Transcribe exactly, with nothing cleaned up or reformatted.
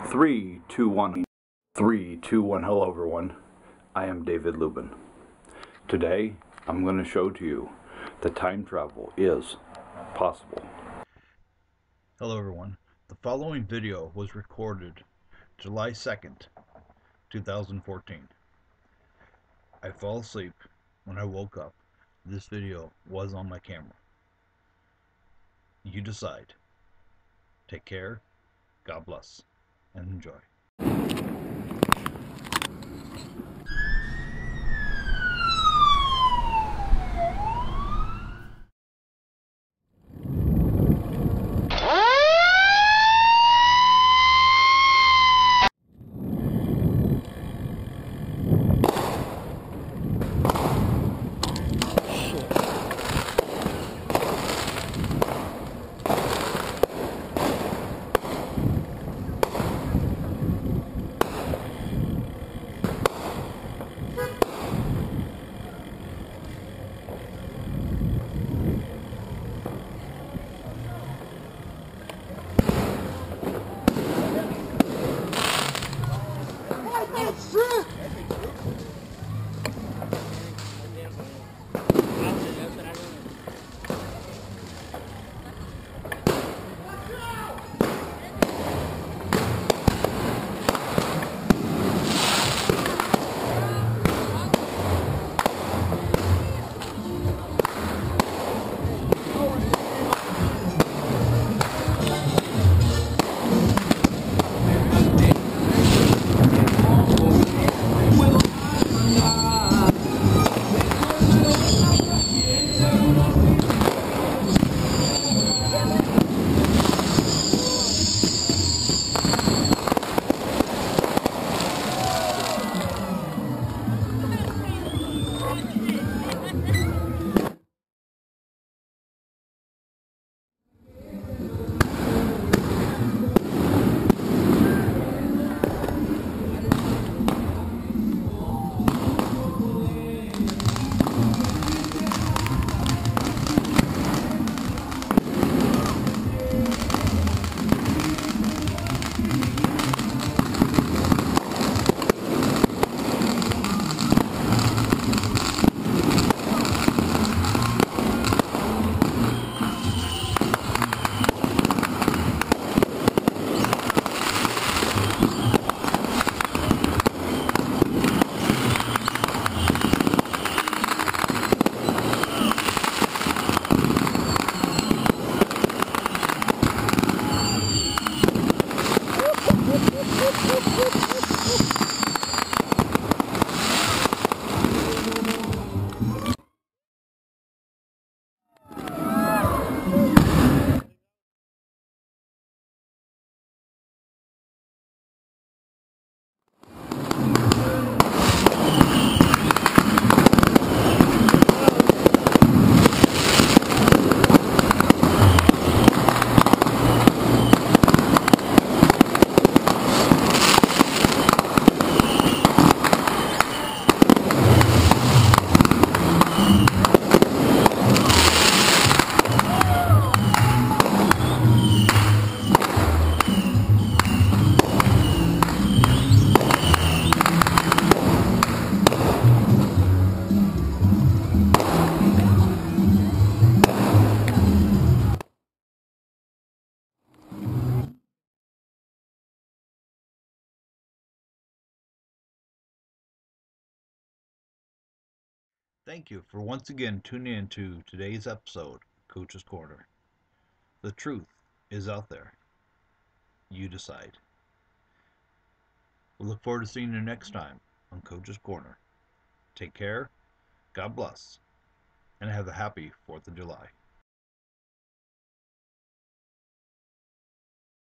Three, two, one. Three, two, one. Hello, everyone. I am David Lubin. Today, I'm going to show to you that time travel is possible. Hello, everyone. The following video was recorded July second, two thousand fourteen. I fell asleep. When I woke up, this video was on my camera. You decide. Take care, God bless, and enjoy. Thank you for once again tuning in to today's episode of Coach's Corner. The truth is out there. You decide. We look forward to seeing you next time on Coach's Corner. Take care, God bless, and have a happy fourth of July.